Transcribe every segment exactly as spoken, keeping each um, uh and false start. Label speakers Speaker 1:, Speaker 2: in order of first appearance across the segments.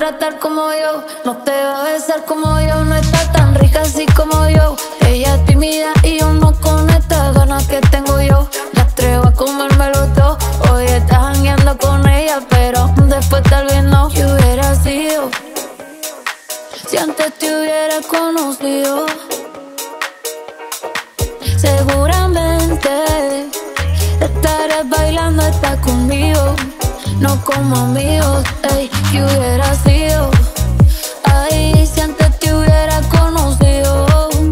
Speaker 1: tratar como yo, no te va a besar como yo, no está tan rica así como yo. Ella es tímida y yo no con estas ganas que tengo yo. Me atrevo a comérmelo todo. Hoy estás jangueando con ella, pero después tal vez no. ¿Qué hubiera sido si antes te hubiera conocido? Seguramente estarás bailando, estás conmigo, no como amigos. Ey, ¿qué hubiera sido? Ay, si antes te hubiera conocido.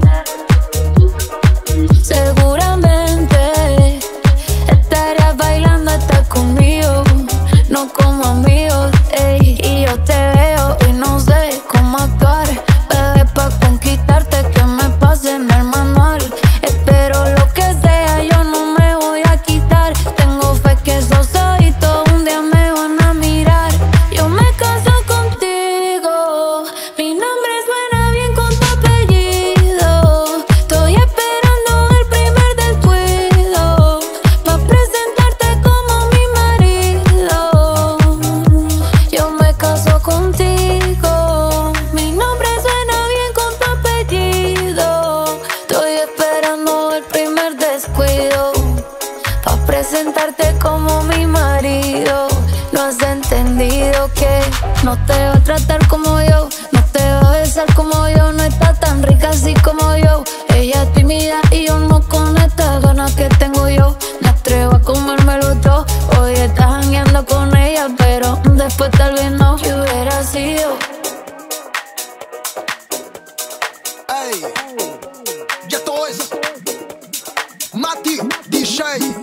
Speaker 1: Seguramente estarías bailando, estás conmigo, no como amigos. Ey, y yo te veo y no sé cómo actuar, bebé, pa' conquistarte que me pase en el manual. Espero lo que sea, yo no me voy a quitar. Tengo fe que esos ojitos un día me van a mirar. Yo me caso contigo, mi nombre suena bien con tu apellido. Estoy esperando el primer descuido pa' presentarte como mi marido. Yo me caso contigo, mi nombre suena bien con tu apellido. Estoy esperando el primer descuido pa' presentarte como mi marido. No has entendido que no te va a tratar como yo, no te va a besar como yo, no está tan rica así como yo. Ella es tímida y yo no con estas ganas que tengo yo. Me atrevo a comérmelo todo. Hoy estás jangueando con ella, pero después tal vez no. ¿Qué hubiera sido?
Speaker 2: Ey, ya esto es Mati D J.